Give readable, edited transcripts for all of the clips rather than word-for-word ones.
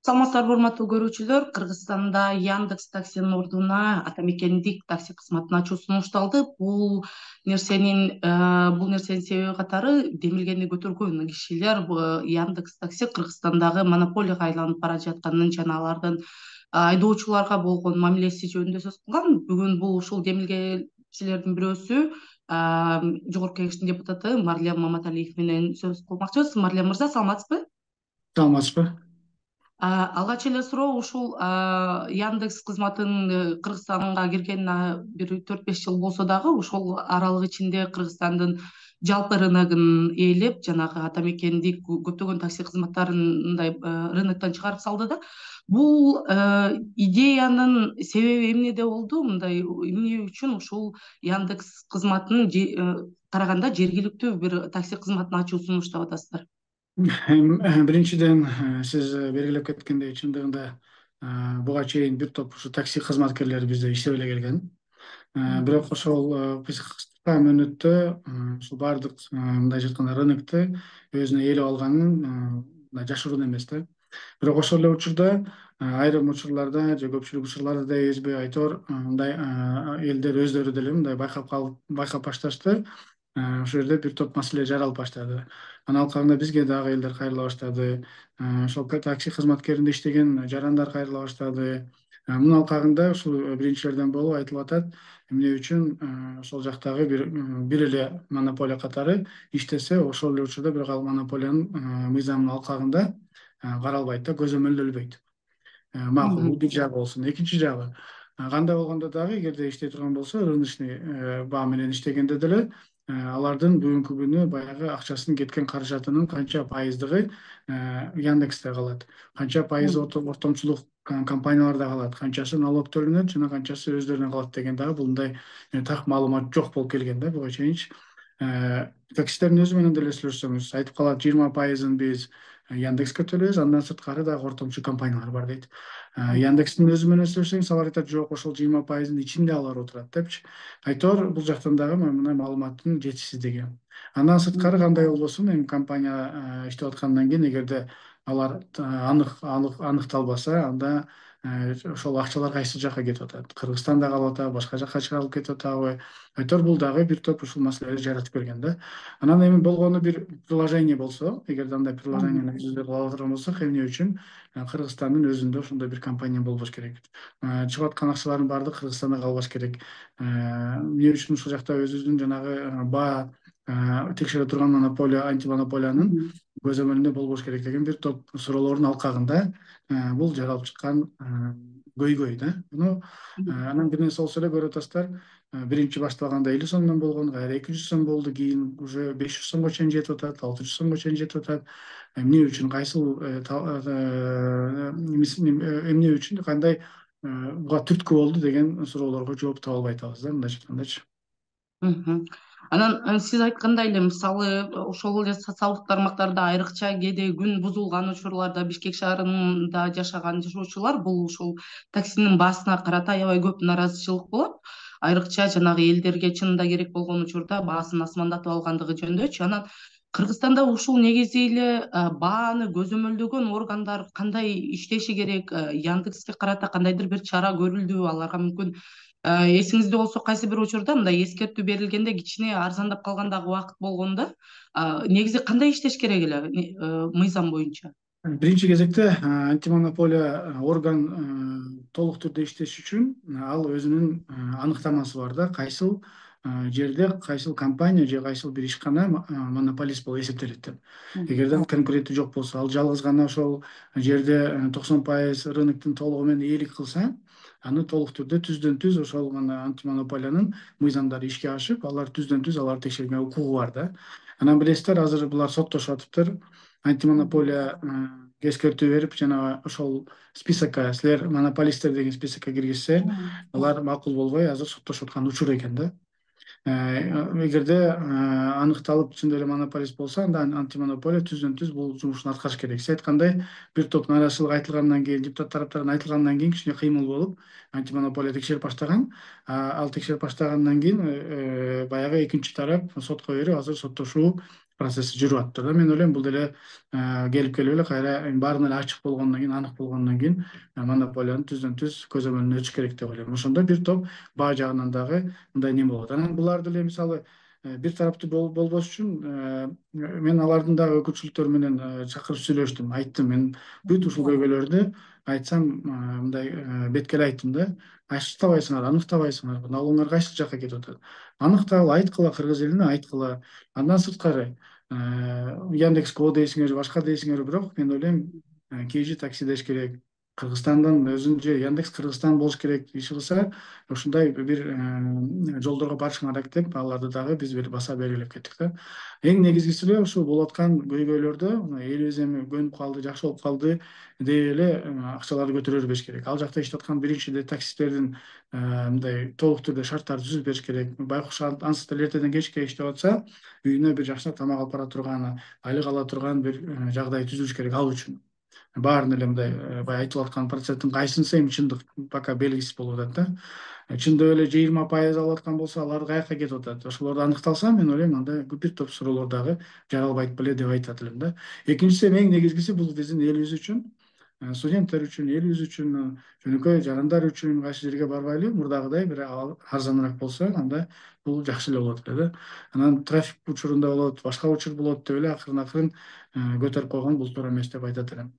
Саламатсыздарбы урматтуу көрүүчүлөр, Кыргызстанда Яндекс таксинин ордуна атамекендик такси кызматын ачуу сунушталды. Бул нерсенин себеби катары демилгени көтөргөн кишилер Яндекс такси Кыргызстандагы монополияга айланып бара жатканын жана алардын айдоочуларга болгон мамилеси жөнүндө сөз кылган. Бүгүн бул ушул демилгечилердин бирөөсү Жогорку Кеңештин депутаты Марлем Маматалиев менен сөз кылмакчыбыз. Марлем мырза, саламатсызбы? Саламатсызбы? Алгач эле суроо, ушул Яндекс кызматын Кыргызстанга киргенине бир 4-5 жыл болсо дагы, ошол аралык ичинде Кыргызстандын жалпы рыногун ээлеп, жанагы атамекендик көптөгөн такси кызматтарын мындай рыноктон чыгарып салды да. Бул идеянын себеби эмнеде болду? Мындай эмне үчүн ушул Яндекс кызматын караганда жергиликтүү бир такси кызматын ачуу сунуштап атасыздар? Биринчиден, сиз белгилеп кеткендей, чындыгында буга чейин бир топ ушу такси кызматкерлери бизде иштеп эле келген. Бирок ошол биз кыска мөөнөттө ушул баардык мындай айтканда рынокто өзүнө ээлеп алганын мындай жашыруун эмес да. Бирок ошол эле учурда айрым учурларда же көпчүлүк учурларда дебизби, айтор мындай элдер өздөрү деле мындай байкап башташты. Ошол жерде бир топ маселе жаралып баштады. Анын алкагында бизге дагы элдер кайрыла баштады. Ошол такси кызматкеринде иштеген жарандар кайрыла баштады. Мунун алкагында ушул биринчилерден болуп айтылып атат, эмне үчүн ошол жактагы бир эле монополия катары иштесе, ошол эле учурда бирок ал монополиянын мыйзамынын алкагында каралбайт да, көзөмөлдөлбөйт. Макул, бул бир жагы болсун. Экинчи жагы, кандай болгондо дагы, эгерде иштей турган болсо, рыночный баа менен иштегенде деле алардын бүгүнкү күнү баягы акчасын кеткен каражатынын канча пайыздыгы Яндексте калат, канча пайызы ортомчулук компанияларда калат, канчасы налог төлөнөт жана канчасы өздөрүнө калат деген дагы бул мындай так маалымат жок болуп келген да буга чейинчи. Таксистердин өзү менен деле сүйлөшсөңүз, айтып калат 20%-ын биз Яндекске төлөйбүз, андан сырткары дагы ортомчу компаниялар бар дейт. Яндекстин өзү менен сүйлөшсөңүз, алар айтат, жок, ошол 20%-ын ичинде алар отурат депчи. Айтор бул жактан дагы мындай маалыматтын жетишсиздиги. Андан сырткары кандай болбосун, эми компания иштеп аткандан кийин, эгерде алар аныкталбаса, анда ошол акчалар кайсы жака кетип атат? Кыргызстанда калып атабы, башка жака чыгарылып кетип атабы? Айтор бул дагы бир топ ушул маселелерди жаратып келген да. Анан эми болгону бир приложение болсо, эгерде андай приложениени жүзүндө кыла турган болсок, эмне үчүн Кыргызстандын өзүндө ошондой бир компания болбош керек? Чыгып аткан акчалардын баардыгы Кыргызстанда калбаш керек. Эмне үчүн ушул жакта өзүбүздүн жанагы баа текшере турган антимонополиянын көзөмөлүндө болбош керек деген бир топ суроолордун алкагында бул жаралып чыккан көйгөй да. Анан бир нерсе болсо эле көрүп атасыздар, биринчи башталганда 50 сомдон болгон, кайра 200 сом болду, кийин уже 500 сомго чейин жетип атат, 600 сомго чейин жетип атат. Эмне үчүн, эмне үчүн, кандай буга түрткү болду деген суроолорго жооп таба албай атабыз да, мындайча айткандачы. Анан сиз айткандай эле, мисалы, ошол эле социалдык тармактарда айрыкча кээде күн бузулган учурларда Бишкек шаарында жашаган жашоочулар бул ушул таксинин баасына карата аябай көп нааразычылык болот. Айрыкча жанагы элдерге чынында керек болгон учурда баасын асмандатып алгандыгы жөнүндөчү. Анан Кыргызстанда ушул негизи эле бааны көзөмөлдөгөн органдар кандай иштеши керек? Яндекске карата кандайдыр бир чара көрүлдүбү? Аларга мүмкүн эсиңизде болсо, кайсы бир учурда мындай эскертүү берилгенде, кичине арзандап калган дагы убакыт болгондо, негизи кандай иштеш керек эле мыйзам боюнча? Биринчи кезекте антимонополия орган толук түрдө иштеш үчүн ал өзүнүн аныктамасы бар да, кайсыл жерде кайсыл компания же кайсыл бир ишкана монополист болуп эсептелет деп. Эгерде ал конкуренти жок болсо, ал жалгыз гана ошол жерде 90% рыноктун толугу менен ээлик кылса, аны толук түрдө түздөн түз ошол гана антимонополиянын мыйзамдары ишке ашып, алар түздөн түз аларды текшерме укугу бар да. Анан билесиздер, азыр булар соттошуп атыптыр. Антимонополия эскертүү берип, жана ошол списокко, силер монополисттер деген списокко киргизсе, алар макул болбой азыр соттошуп аткан учур экен да. Эгерде аныкталып чын эле монополист болсо, анда антимонополия түздөн түз бул жумушун аткарыш керек. Сиз айткандай, бир топ нааразычылык айтылгандан кийин, депутат тараптарынан айтылгандан кийин кичине кыймыл болуп, антимонополия текшерип баштаган. Ал текшерип баштагандан кийин баягы экинчи тарап сотко берип, азыр соттошуу процесси жүрүп атыптыр да. Мен ойлойм бул деле келип эле кайра баарын эле ачык болгондон кийин, анык болгондон кийин монополиянын түздөн түз көзөмөлүнө өтүш керек деп ойлойм. Ошондо бир топ баа жагынан дагы мындай неме болот. Анан булар деле мисалы бир тараптуу болбош үчүн мен алардын дагы өкүлчүлүктөрү менен чакырып сүйлөштүм, айттым. Мен бүт ушул көйгөйлөрдү айтсам мындай беткеле айттым да. Ачыктабайсыңар, аныктабайсыңар, налогуңар кайсы жакка кетип атат? Аныктагыла, айткыла кыргыз элине, айткыла. Андан сырткары Яндекс Го дейсиңер, башка дейсиңер, бирок мен ойлойм KG такси деш керек. Кыргызстандын өзүн же Яндекс Кыргызстан болуш керек. Иши кылса ушундай бир жолдорго барышыңар керек деп аларды дагы биз бир баса белгилеп кеттик да. Эң негизгиси эле ушул болуп аткан көйгөйлөрдө элибиз эми көнүп калды, жакшы болуп калды деп эле акчаларды көтөрө бербеш керек. Ал жакта иштеп аткан биринчиде таксисттердин мындай толук түрдө шарттарды түзүп бериш керек. Байкуш ансыз деле эртеден кечке иштеп атса, үйүнө бир жакшы тамак алып бара турган, айлык ала турган бир жагдай түзүлүш керек ал үчүн. Баарын эле мындай баягы айтылып аткан проценттин кайсынысы эми чындык пока белгисиз болуп атат да. Чындап эле 20% алып аткан болсо, алар каяка кетип атат? Ошолорду аныкталса, мен ойлойм анда бир топ суроолор дагы жаралбайт беле деп айтат элем да. Экинчиси эң негизгиси бул биздин элибиз үчүн, студенттер үчүн, элибиз үчүн, жөнөкөй жарандар үчүн кайсы жерге барбайлы, мурдагыдай бир арзаныраак болсо, анда бул жакшы эле болот эле да. Анан трафик учурунда болот, башка учур болот деп эле акырын көтөрүп койгон бул туура эмес деп айтат элем.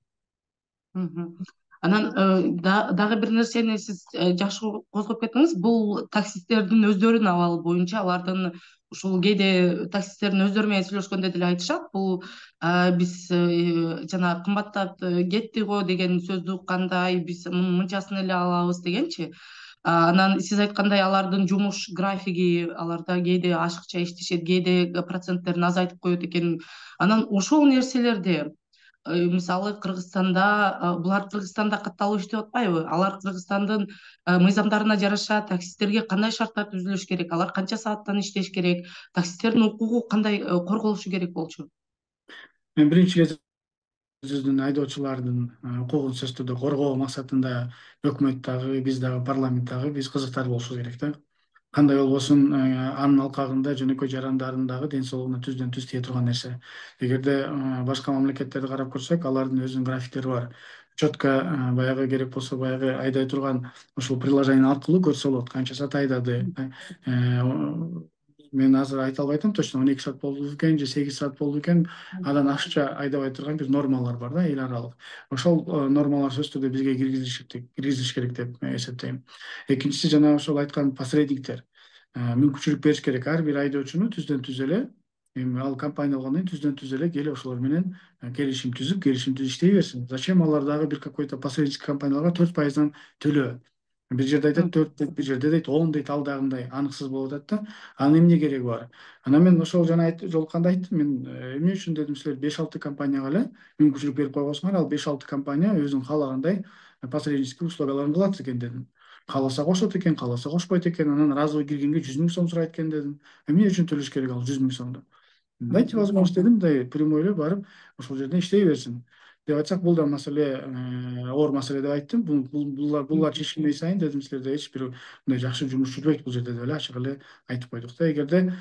Мгм. Анан дагы бир нерсени сиз жакшы козгоп кеттиңиз. Бул таксисттердин өздөрүнүн абалы боюнча алардын ушул кээде таксисттердин өздөрү менен сүйлөшкөндө деле айтышат. Бул биз жана кымбаттап кетти го деген сөздү уккандай биз мынчасын эле алабыз дегенчи. Анан сиз айткандай алардын жумуш графиги, аларда кээде ашыкча иштешет, кээде проценттерин азайтып коет экен. Анан ошол нерселерди мисалы Кыргызстанда булар Кыргызстанда катталып иштеп атпайбы? Алар Кыргызстандын мыйзамдарына жараша таксисттерге кандай шарттар түзүлүш керек? Алар канча сааттан иштеш керек? Таксисттердин укугу кандай корголушу керек болчу? Мен биринчи кезекте жүздүн айдоочулардын укугун сөзсүз түрдө коргоо максатында өкмөт дагы, биз дагы, парламент дагы биз кызыктар болушубуз керек да. Кандай болбосун анын алкагында жөнөкөй жарандардын дагы ден соолугуна түздөн түз тие турган нерсе. Эгерде башка мамлекеттерди карап көрсөк, алардын өзүнүн графиктери бар. Четко баягы керек болсо баягы айдай турган ушул приложение аркылуу көрсө болот канча саат айдады. Мен азыр айта албайтам точно 12 саат болду экен же 8 саат болду экен. Андан ашыкча айдабай турган бир нормалар бар да, эл аралык. Ошол нормалар сөзсүз түрдө бизге киргизилиш керек деп эсептейм. Экинчиси жана ошол айткан посредниктер мүмкүнчүлүк бериш керек ар бир айдоочуну түздөн түз эле эми ал компания болгондон кийин түздөн түз эле келип ошолор менен келишим түзүп иштей берсин. Зачем алар дагы бир какой-то посреднический компанияларга 4%-дан төлөө? Бир жерде айтат 4 дейт, бир жерде дейт 10 дейт, ал дагы мындай аныксыз болуп атат да. Анын эмне кереги бар? Анан мен ошол жана жолукканда айттым, мен эмне үчүн дедим, силер 5-6 компанияга эле мүмкүнчүлүк берип койгосуңар, ал 5-6 компания өзүнүн каалагандай посреднический услугаларын кылат экен дедим. Кааласа кошот экен, кааласа кошпойт экен, анан разовый киргенге 100 000 сом сурайт экен дедим. Эмне үчүн төлөш керек ал 100 000 сомду? Дайте возможность дедим, мындай прямой эле барып ошол жерден иштей берсин деп айтсак, бул да маселе оор маселе деп айттым. Булар чечилмей сайын дедим, силерде эч бир мындай жакшы жумуш жүрбөйт бул жерде деп эле ачык эле айтып койдук да. Эгерде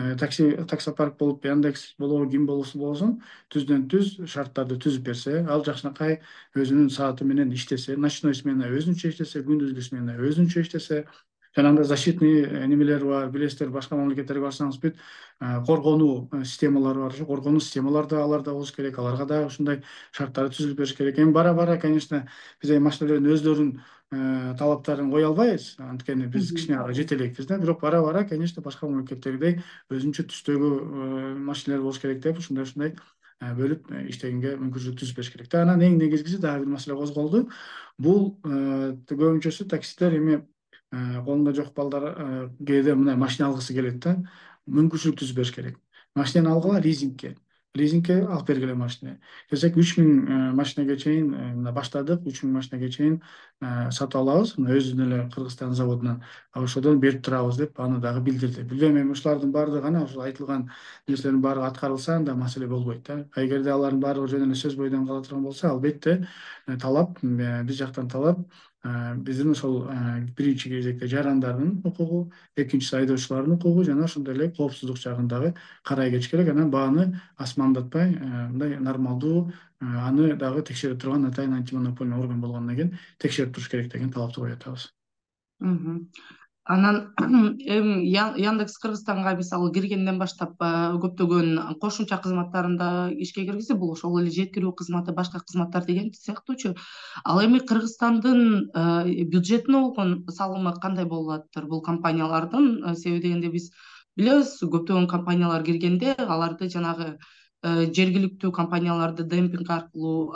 таксопарк болуп Яндекс болобу, ким болсун түздөн түз шарттарды түзүп берсе, ал жакшынакай өзүнүн сааты менен иштесе, ночной смена өзүнчө иштесе, күндүзгү смена өзүнчө иштесе, жана анда защитный немелер бар, билесиздер, башка мамлекеттерге барсаңыз бүт коргонуу системалары бар. Ошо коргонуу системалар да аларда болуш керек, аларга да ушундай шарттарды түзүлүп бериш керек. Эми бара конечно биз машиналердин өздөрүнүн талаптарын кое албайбыз, анткени биз кичине ага жете элекпиз да. Бирок бара конечно башка мамлекеттердей өзүнчө түстөгү машиналер болуш керек деп ушундай бөлүп иштегенге мүмкүнчүлүк түзүп бериш керек да. Анан эң негизгиси дагы бир маселе козголду. Бул көбүнчөсү таксисттер эми колунда жок балдар кээде мындай машина алгысы келет да. Мүмкүнчүлүк түзүп бериш керек. Машинени алгыла лизингке алып бергиле машина. Десек 3000 машинеге чейин мына баштадык, 3000 машинеге чейин сатып алабыз. Мына өзүнүн эле Кыргызстан заводунан. Ошодон берип турабыз деп аны дагы билдирди. Билбейм, эми ушулардын баардыгы ана ушул айтылган нерселердин баардыгы аткарылса, анда маселе болбойт да. Эгерде алардын баардыгы жөн эле сөз бойдон кала турган болсо, албетте талап биз жактан талап биздин ошол биринчи кезекте жарандардын укугу, экинчиси айдоочулардын укугу жана ошондой эле коопсуздук жагын дагы карай кетиш керек. Анан бааны асмандатпай, мындай нормалдуу, аны дагы текшерип турган атайын антимонопольный орган болгондон кийин текшерип туруш керек деген талапты коюп атабыз. Мгм. Анан эми Яндекс Кыргызстанга мисалы киргенден баштап көптөгөн кошумча кызматтарын да ишке киргизди. Бул ошол эле жеткирүү кызматы, башка кызматтар деген сыяктуучу. Ал эми Кыргызстандын бюджетине болгон салымы кандай болуп атыптыр бул компаниялардын? Себеби дегенде биз билебиз, көптөгөн компаниялар киргенде аларды жанагы жергиликтүү компанияларды демпинг аркылуу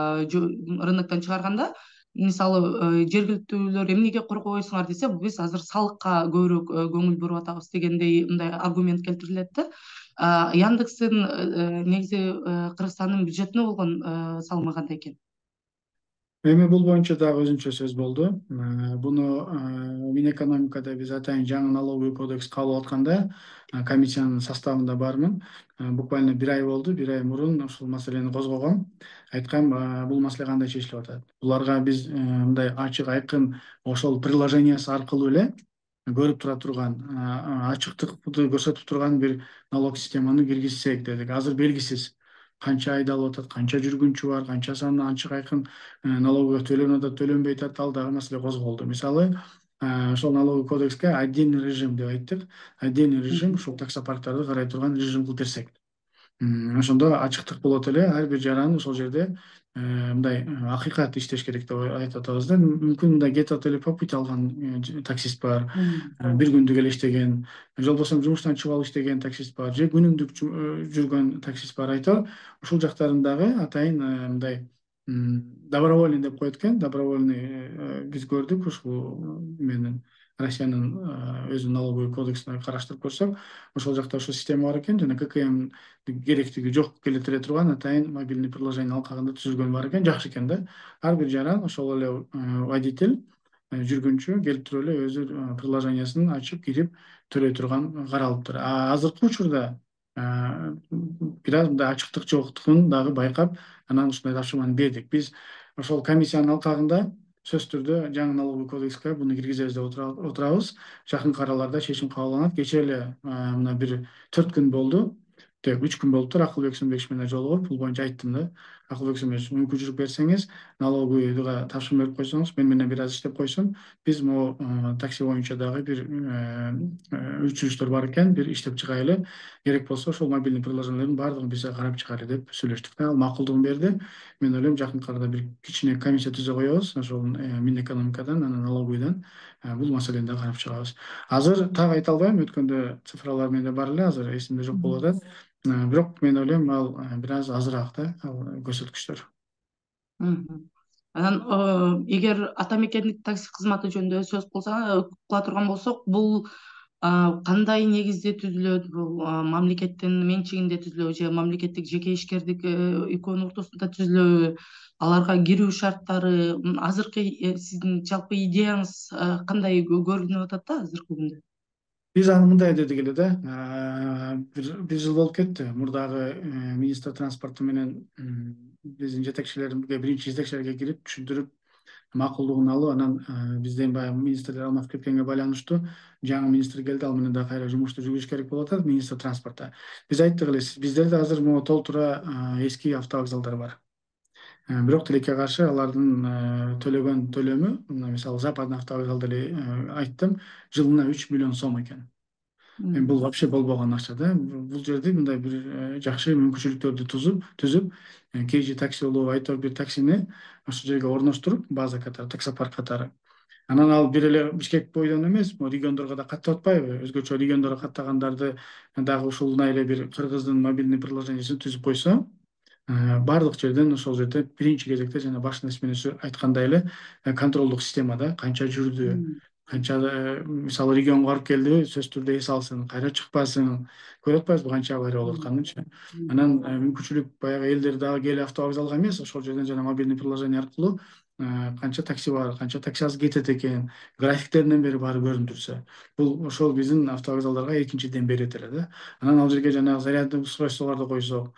рыноктон чыгарганда, мисалы жергиликтүүлөр эмнеге коргобойсуңар десе, биз азыр салыкка көбүрөөк көңүл буруп атабыз дегендей мындай аргумент келтирилет да. Яндекстин негизи Кыргызстандын бюджетине болгон салымы кандай экен? Эми бул боюнча дагы өзүнчө сөз болду. Буну Минэкономикада биз атайын жаңы налоговый кодекс кабыл алып атканда комиссиянын составында бармын. Буквально бир ай болду. Бир ай мурун ушул маселени козгогом. Айткам, бул маселе кандай чечилип атат. Буларга биз мындай ачык айкын ошол приложениясы аркылуу эле көрүп тура турган, ачыктыкты көрсөтүп турган бир налог системаны киргизсек дедик. Азыр белгисиз канча айдалып атат, канча жүргүнчү бар, канчасынын ачык айкын налогу төлөнүп атат, төлөнбөй атат, ал дагы маселе козголду. Мисалы, ошол налоговый кодекске отдельный режим деп айттык. Отдельный режим ушул таксопарктарды карай турган режим кылып берсек. Ошондо ачыктык болот эле, ар бир жаран ошол жерде мындай акыйкат иштеш керек деп айтып атабыз да. Мүмкүн мындай кетип эле попуть алган таксист бар, бир күндүк эле иштеген, же болбосо жумуштан чыгып алып иштеген таксист бар, же күнүмдүк жүргөн таксист бар. Айтор ушул жактарын дагы атайын мындай добровольный деп коет экен. Добровольный биз көрдүк ушул менен Россиянын өзүнүн налоговый кодексине караштырып көрсөк, ошол жакта ошол система бар экен жана ККМ керектиги жок келтире турган атайын мобильный приложение алкагында түзүлгөн бар экен, жакшы экен да. Ар бир жаран ошол эле водитель, жүргүнчү келип туруп эле өзү приложениясын ачып кирип төлөй турган каралыптыр. Азыркы учурда бир аз мындай ачыктык жоктугун дагы байкап, анан ушундай тапшырманы бердик. Биз ошол комиссиянын алкагында сөзсүз түрдө жаңы налоговый кодекске буну киргизебиз деп отурабыз. Жакынкы араларда чечим кабыл алынат. Кечээ эле мына бир 4 күн болду. 3 күн болуптур. Акылбек Сөнбекович менен жолугуп, бул боюнча айттым да. Акылбек Сөнбекович, мүмкүнчүлүк берсеңиз, налоговыйга тапшырма берип койсоңуз, мен менен бир аз иштеп койсун. Биз могу такси боюнча дагы бир үзүлүштөр бар экен, бир иштеп чыгайлы. Керек болсо ошол мобильный приложениялердин баардыгын бизге карап чыгайлы деп сүйлөштүк да. Ал макулдугун берди. Мен ойлойм, жакынкы арада бир кичине комиссия түзө коебуз, ошол Минэкономикадан, анан налоговыйдан бул маселени да карап чыгабыз. Азыр так айта албайм, өткөндө цифралар менде бар эле, азыр эсимде жок болуп атат. Бирок мен ойлойм, ал бир аз азыраак да, ал көрсөткүчтөр. Анан эгер ата мекендик такси кызматы жөнүндө сөз кыла турган болсок, бул кандай негизде түзүлөт? Бул мамлекеттин менчигинде түзүлөбү же мамлекеттик жеке ишкердик экөөнүн ортосунда түзүлөбү? Аларга кирүү шарттары, азыркы сиздин жалпы идеяңыз кандай көрүнүп атат да азыркы күндө? Биз аны мындай дедик эле да, бир жыл болуп кетти. Мурдагы министр транспорту менен биздин жетекчилерге, биринчи жетекчилерге кирип түшүндүрүп, макулдугун алып, анан бизден баягы министрлер алмашып кеткенге байланыштуу жаңы министр келди, ал менен да кайра жумушту жүргүзүш керек болуп атат, министр транспорта. Биз айттык эле, биздерде азыр могу толтура эски автовокзалдар бар. Бирок тилекке каршы алардын төлөгөн төлөмү, мисалы Западный автовокзалды эле айттым, жылына 3 миллион сом экен. Бул вообще болбогон акча да. Бул жерде мындай бир жакшы мүмкүнчүлүктөрдү түзүп, KG такси болобу, айтор бир таксини ошол жерге орноштуруп, база катары, таксопарк катары. Анан ал бир эле Бишкек бойдон эмес, региондорго да каттап атпайбы? Өзгөчө региондорго каттагандарды дагы ушундай эле бир кыргыздын мобильный приложениясын түзүп койсо, баардык жерден ошол жерде биринчи кезекте жана башында сиз айткандай эле контролдук система да, канча жүрдү, канча мисалы регионго барып келдиби, сөзсүз түрдө эс алсын, кайра чыкпасын, көрүп атпайбызбы канча авария болуп атканынчы. Анан мүмкүнчүлүк баягы элдер дагы келип автовокзалга эмес, ошол жерден жана мобильный приложение аркылуу канча такси бар, канча такси азыр кетет экен, графиктеринен бери баары көрүндүрсө, бул ошол биздин автовокзалдарга экинчи дем берет эле да. Анан ал жерге жанагы зарядный устройстволорду койсок,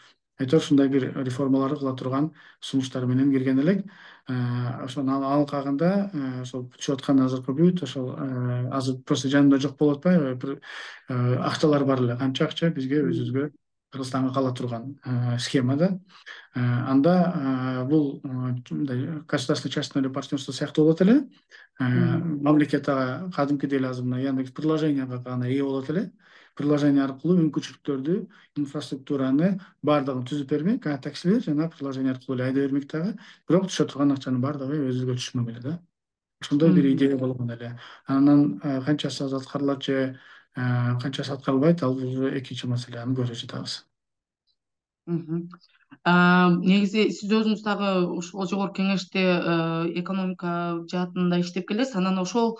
айтор ушундай бир реформалар кыла турган сунуштар менен кирген элек. Ошону алкагында ошол түшүп аткан азыркы бүт ошол азыр просто жанымда жок болуп атпайбы, бир акчалар бар эле. Канча акча бизге өзүбүзгө Кыргызстанга кала турган схемада. Анда бул мындай государственный частное партнерство сыяктуу болот эле. Мамлекет ага кадимкидей эле азыр мына Яндекс приложенияга гана ээ болот эле. Приложение аркылуу мүмкүнчүлүктөрдү, инфраструктураны баардыгын түзүп бермек, таксилер жана приложение аркылуу эле айдай бермек дагы. Бирок түшө турган акчанын баардыгы өзүбүзгө түшмөк эле да. Ошондой бир идея болгон эле. Анан канчасы аткарылат же канчасы аткарылбайт, ал уже экинчи маселе, аны көрө жатабыз. Негизи сиз өзүңүз дагы ушул жогорку кеңеште экономика жаатында иштеп келесиз. Анан ошол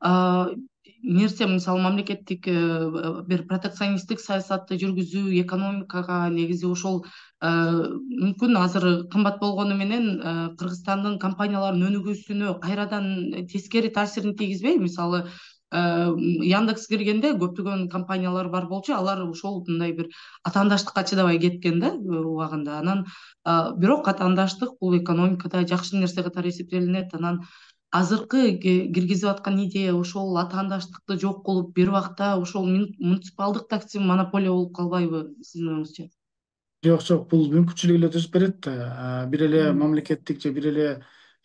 нерсе, мисалы мамлекеттик бир протекционисттик саясатты жүргүзүү экономикага негизи ошол мүмкүн азыр кымбат болгону менен Кыргызстандын компанияларынын өнүгүүсүнө кайрадан тескери таасирин тийгизбейби? Мисалы Яндекс киргенде көптөгөн компаниялар бар болчу, алар ошол мындай бир атаандаштыкка чыдабай кеткен да убагында. Анан бирок атаандаштык бул экономикада жакшы нерсе катары эсептелинет. Анан азыркы киргизип аткан идея ошол атаандаштыкты жок кылып, бир убакта ошол муниципалдык такси монополия болуп калбайбы сиздин оюңузча? Жок, жок, бул мүмкүнчүлүк эле түзүп берет да. Бир эле мамлекеттик же бир эле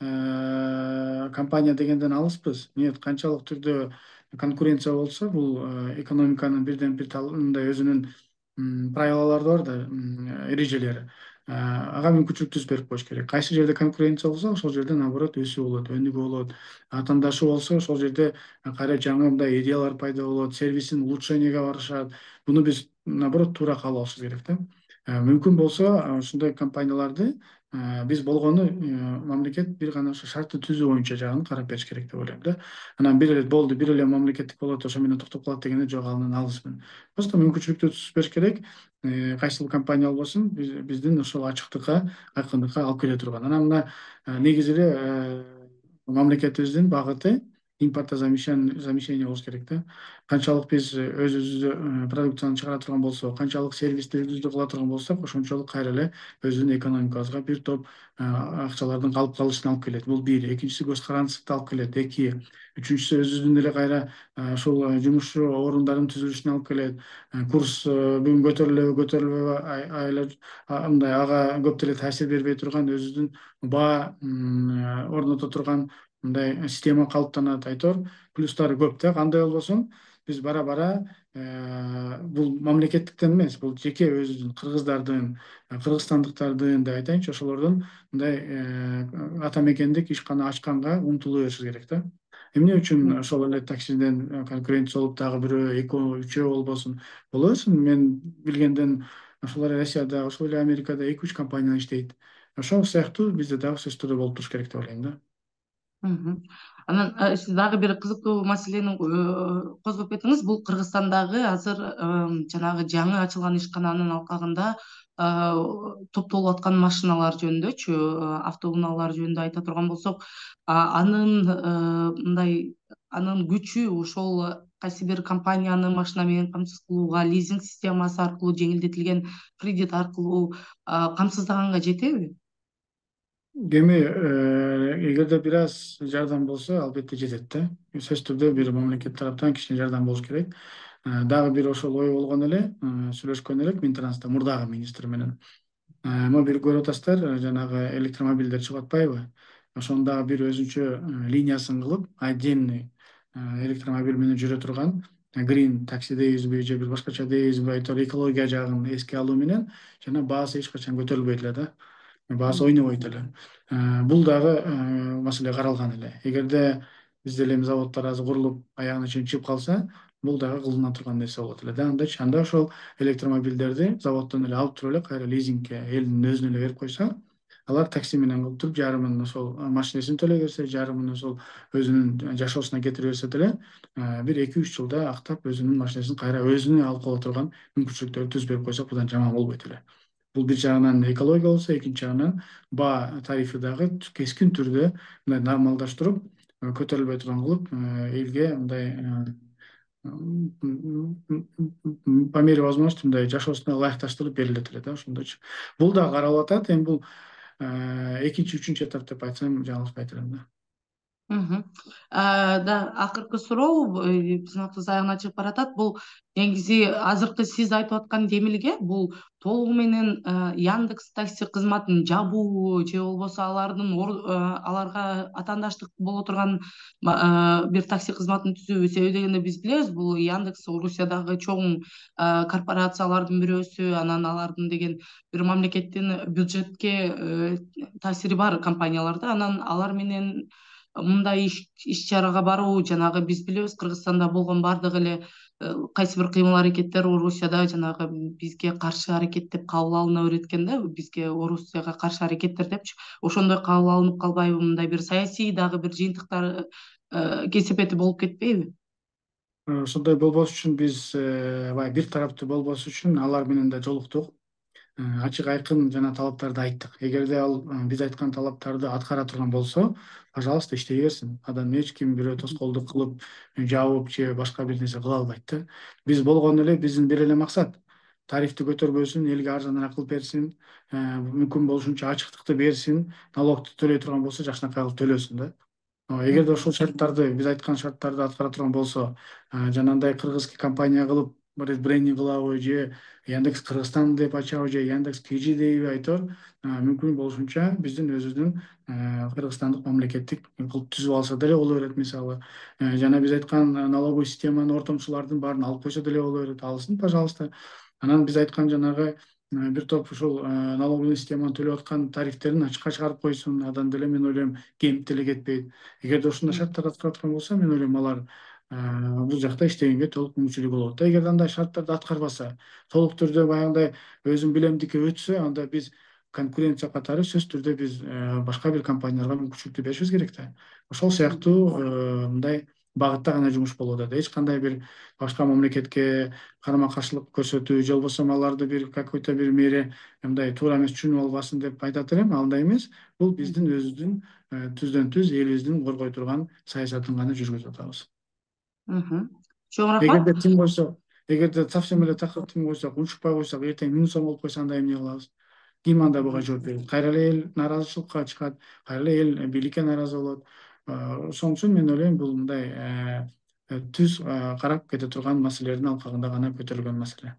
компания дегенден алыспыз. Нет, канчалык түрдө конкуренция болсо, бул экономиканын бирден бир мындай өзүнүн правилалары бар да, эрежелери. Ага мүмкүнчүлүк түзүп берип коюш керек. Кайсы жерде конкуренция болсо, ошол жерде наоборот өсүү болот, өнүгүү болот. Атаандашы болсо, ошол жерде кайра жаңы мындай идеялар пайда болот, сервисин улучшениеге барышат. Буну биз наоборот туура кабыл алышыбыз керек да. Мүмкүн болсо ушундай компанияларды биз болгону мамлекет бир гана ошо шартты түзүү боюнча жагын карап бериш керек деп ойлойм да. Анан бир эле болду, бир эле мамлекеттик болот, ошо менен токтоп калат дегенде жок, андан алысмын. Просто мүмкүнчүлүктү түзүп бериш керек. Кайсыл компания болбосун, биздин ошол ачыктыкка, айкындыкка алып келе турган. Анан мына негизи эле мамлекетибиздин багыты импортозамещение болуш керек да. Канчалык биз өзүбүздү продукцияны чыгара турган болсок, канчалык сервисти өзүбүздө кыла турган болсок, ошончолук кайра эле өзүнүн экономикабызга бир топ акчалардын калып калышына алып келет. Бул бир. Экинчиси көз карандысызды алып келет. Эки. Үчүнчүсү өзүбүздүн деле кайра ушул жумушчу орундарынын түзүлүшүнө алып келет. Курс бүгүн көтөрүлөбү, көтөрүлбөйбү, мындай ага көп деле таасир бербей турган өзүбүздүн баа орното турган мындай система калыптанат. Айтор плюстары көп да. Кандай болбосун, биз бара бара бул мамлекеттиктен эмес, бул жеке өзүбүздүн кыргыздардын, кыргызстандыктардын деп айтайынчы, ошолордун мындай ата мекендик ишкана ачканга умтулуу беришибиз керек да. Эмне үчүн ошол эле таксиден конкуренция болуп дагы бирөө, экөө, үчөө болбосун? Боло берсин. Мен билгенден ошол эле Россияда, ошол эле Америкада 2-3 компания иштейт. Ошол сыяктуу бизде дагы сөзсүз түрдө болуп туруш керек деп ойлойм да. Анан сиз дагы бир кызыктуу маселени козгоп кеттиңиз. Бул Кыргызстандагы азыр жанагы жаңы ачылган ишкананын алкагында топтолуп аткан машиналар жөнүндөчү, автоунаалар жөнүндө айта турган болсок, анын күчү ошол кайсы бир компанияны машина менен камсыз кылууга, лизинг системасы аркылуу жеңилдетилген кредит аркылуу камсыздаганга жетеби? Эми эгерде бир аз жардам болсо, албетте жетет да. Сөзсүз түрдө бир мамлекет тараптан кичине жардам болуш керек. Дагы бир ошол ой болгон эле, сүйлөшкөн элек Минтрансда мурдагы министр менен. Эми бир көрүп атасыздар, жанагы электромобилдер чыгып атпайбы? Ошонун дагы бир өзүнчө линиясын кылып, отдельный электромобиль менен жүрө турган грин такси дейбизби же бир башкача дейбизби, айтор экология жагын эске алуу менен жана баасы эч качан көтөрүлбөйт эле да. Баасы ойнобойт эле. Бул дагы маселе каралган эле. Эгерде бизде эле заводдор азыр курулуп аягына чейин чыгып калса, бул дагы кылына турган нерсе болот эле да. Анда ошол электромобилдерди заводдон эле алып туруп эле кайра лизингке элдин өзүнө эле берип койсо, алар такси менен кылып туруп, жарымын ошол машинесин төлөй берсе, жарымын ошол өзүнүн жашоосуна кетире берсе деле, бир 2-3 жылда актап өзүнүн машинесин кайра өзүнө алып кала турган мүмкүнчүлүктөрдү түзүп берип койсок, будан жаман болбойт эле. Бул бир жагынан экология болсо, экинчи жагынан баа тарифи дагы кескин түрдө мындай нормалдаштырып, көтөрүлбөй турган кылып, элге мындай по мере возможности мындай жашоосуна ылайыкташтырылып берилет эле да, ошондойчу. Бул да каралып атат. Эми бул экинчи, үчүнчү этап деп айтсам жаңылышпайт элем да. Мгм. Да, акыркы суроо биздин убактыбыз аягына чыгып баратат. Бул негизи азыркы сиз айтып аткан демилге бул толугу менен Яндекс Такси кызматын жабуу же болбосо аларга атаандаштык боло турган бир такси кызматын түзүүбү. Себеби дегенде биз билебиз, бул Яндекс Орусиядагы чоң корпорациялардын бирөөсү, анан алардын деген бир мамлекеттин бюджетке таасири бар компаниялар да. Анан алар менен мындай иш чарага баруу, жанагы биз билебиз Кыргызстанда болгон баардык эле кайсы бир кыймыл аракеттер Орусияда жанагы бизге каршы аракет деп кабыл алына берет экен да, бизге Орусияга каршы аракеттер депчи. Ошондой кабыл алынып калбайбы, мындай бир саясий дагы бир жыйынтыктар кесепети болуп кетпейби? Ошондой болбош үчүн биз баягы бир тараптуу болбош үчүн алар менен да жолуктук. Ачык айкын жана талаптарды айттык. Эгерде ал биз айткан талаптарды аткара турган болсо, пожалуйста, иштей берсин. Адам эч ким бирөө тоскоолдук кылып, жабып же башка бир нерсе кыла албайт да. Биз болгону эле биздин бир эле максат тарифти көтөрбөсүн, элге арзаныраак кылып берсин, мүмкүн болушунча ачыктыкты берсин, налогду төлөй турган болсо жакшынакай кылып төлөсүн да. Эгерде ошол шарттарды, биз айткан шарттарды аткара турган болсо, жанагындай кыргызский компания кылып брендинг кылабы же Яндекс Кыргызстан деп ачабы же Яндекс Кижи дейби айтор, мүмкүн болушунча биздин өзүбүздүн кыргызстандык мамлекеттик кылып түзүп алса деле боло берет. Мисалы, жана биз айткан налоговый системаны ортомчулардын баарын алып койсо деле боло берет. Алсын, пожалуйста. Анан биз айткан жанагы бир топ ушул налоговый системаны төлөп аткан тарифтерин ачыкка чыгарып койсун. Андан деле мен ойлойм кемип деле кетпейт. Эгерде ушундай шарттарды аткара турган болсо, мен ойлойм алар бул жакта иштегенге толук мүмкүнчүлүгү болот. Эгерде андай шарттарды аткарбаса, толук түрдө баягындай өзүн билемдикке өтсө, анда биз конкуренция катары сөзсүз түрдө биз башка бир компанияларга мүмкүнчүлүктү беришибиз керек да. Ошол сыяктуу мындай багытта гана жумуш болуп атат. Эч кандай бир башка мамлекетке карама каршылык көрсөтүү же болбосо аларды бир какой-то бир мере мындай туура эмес түшүнүп албасын деп айтат элем. Андай эмес. Бул биздин өзүбүздүн түздөн түз элибиздин коргой турган саясатын гана жүргүзүп атабыз. Чоң рахмат. Эгерде тим койсо, эгерде совсем эле такыр тим койсок, унчукпай койсок, эртең миң сом болуп койсо анда эмне кылабыз? Ким анда буга жооп берет? Кайра эле эл нааразычылыкка чыгат, кайра эле эл бийликке нааразы болот. Ошон үчүн мен ойлойм, бул мындай түз карап кете турган маселелердин алкагында гана көтөрүлгөн маселе.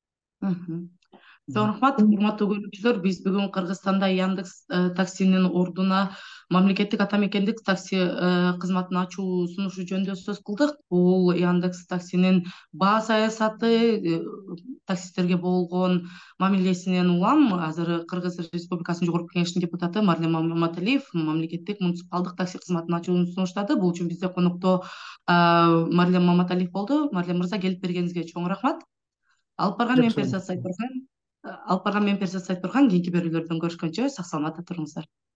Чоң рахмат, урматтуу көрүүчүлөр. Биз бүгүн Кыргызстанда Яндекс таксинин ордуна мамлекеттик атамекендик такси кызматын ачуу сунушу жөнүндө сөз кылдык. Бул Яндекс таксинин баа саясаты, таксисттерге болгон мамилесинен улам азыр Кыргыз Республикасынын Жогорку Кеңешинин депутаты Марлен Маматалиев мамлекеттик муниципалдык такси кызматын ачууну сунуштады. Бул үчүн бизде конокто Марлен Маматалиев болду. Марлен мырза, келип бергениңизге чоң рахмат. Алып барган мен Перизат Сайторхан. Кийинки берүүлөрдөн көрүшкөнчө сак саламатта туруңуздар.